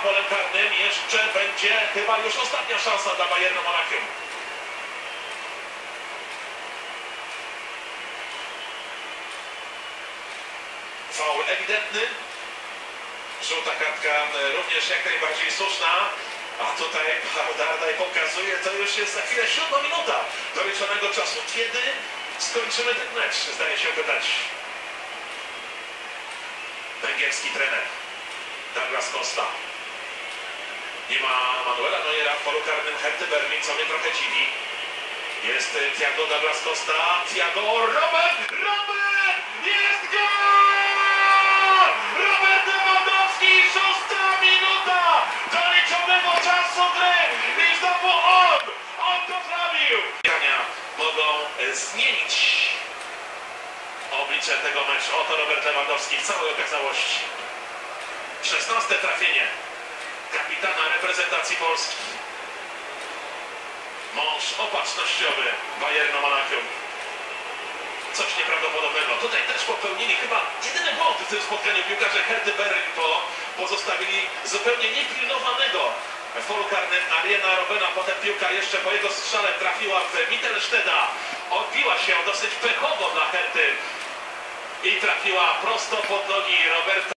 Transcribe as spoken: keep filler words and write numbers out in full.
polem karnym. Jeszcze będzie chyba już ostatnia szansa dla Bayernu Monachium. Faul ewidentny. Żółta kartka również jak najbardziej słuszna. A tutaj Dardaj pokazuje, to już jest za chwilę siódma minuta doliczonego czasu. Kiedy skończymy ten mecz? Zdaje się pytać węgierski trener Douglas Costa. Nie ma Manuela Neuera w polu karnym Herty Berlin, co mnie trochę dziwi. Jest Thiago Douglas Costa. Thiago, Robert! Robert! Jest gol! Robert Lewandowski, szósta minuta doliczonego czasu gry i znowu on! On to zrobił! Mogą zmienić oblicze tego meczu. Oto Robert Lewandowski w całej okazałości. szesnaste trafienie kapitana reprezentacji Polski. Mąż opatrznościowy Bayernu Monachium. Coś nieprawdopodobnego. Tutaj też popełnili chyba jedyny błąd w tym spotkaniu piłkarze Herty Berlin, bo pozostawili zupełnie niepilnowanego w polu karnym Ariana Robena. Potem piłka jeszcze po jego strzale trafiła w Mittelstedta. Odbiła się dosyć pechowo dla Herty i trafiła prosto pod nogi Roberta.